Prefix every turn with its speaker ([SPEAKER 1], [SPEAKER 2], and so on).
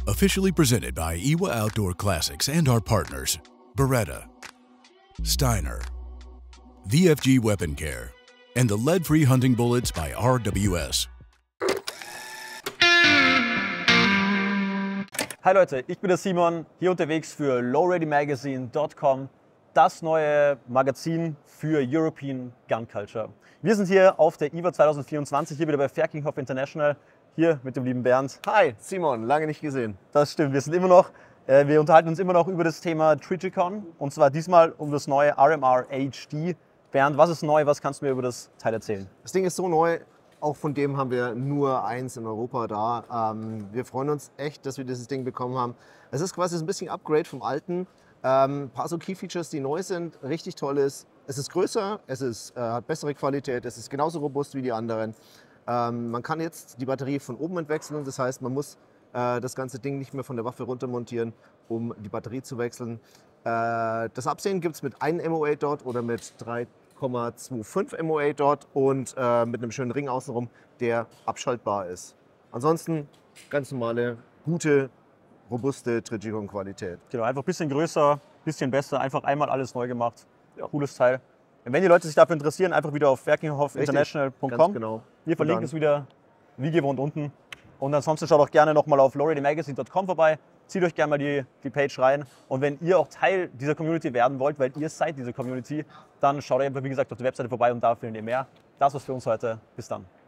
[SPEAKER 1] Officially presented by Iwa Outdoor Classics and our partners, Beretta, Steiner, VFG Weapon Care, and the lead-free hunting bullets by RWS.
[SPEAKER 2] Hi Leute, ich bin der Simon, hier unterwegs für lowreadymagazine.com, das neue Magazin für European Gun Culture. Wir sind hier auf der IWA 2024, hier wieder bei Ferkinghoff International, hier mit dem lieben Bernd.
[SPEAKER 3] Hi Simon, lange nicht gesehen.
[SPEAKER 2] Das stimmt, wir unterhalten uns immer noch über das Thema Trijicon und zwar diesmal um das neue RMR HD. Bernd, was ist neu, was kannst du mir über das Teil erzählen?
[SPEAKER 3] Das Ding ist so neu, auch von dem haben wir nur eins in Europa da. Wir freuen uns echt, dass wir dieses Ding bekommen haben. Es ist quasi so ein bisschen Upgrade vom alten. Ein paar so Key-Features, die neu sind, richtig toll ist. Es ist größer, hat bessere Qualität, es ist genauso robust wie die anderen. Man kann jetzt die Batterie von oben entwechseln, das heißt, man muss das ganze Ding nicht mehr von der Waffe runter montieren, um die Batterie zu wechseln. Das Absehen gibt es mit 1 MOA dort oder mit 3,25 MOA dort und mit einem schönen Ring außenrum, der abschaltbar ist. Ansonsten ganz normale, gute, robuste Trijicon-Qualität.
[SPEAKER 2] Genau, einfach ein bisschen größer, ein bisschen besser, einfach einmal alles neu gemacht. Ja. Cooles Teil. Und wenn die Leute sich dafür interessieren, einfach wieder auf ferkinghoffinternational.com.
[SPEAKER 3] Genau.
[SPEAKER 2] Wir verlinken es wieder wie gewohnt unten. Und ansonsten schaut auch gerne nochmal auf lowreadymagazine.com vorbei. Zieht euch gerne mal die Page rein. Und wenn ihr auch Teil dieser Community werden wollt, weil ihr seid diese Community, dann schaut einfach, wie gesagt, auf der Webseite vorbei und da findet ihr mehr. Das war's für uns heute. Bis dann.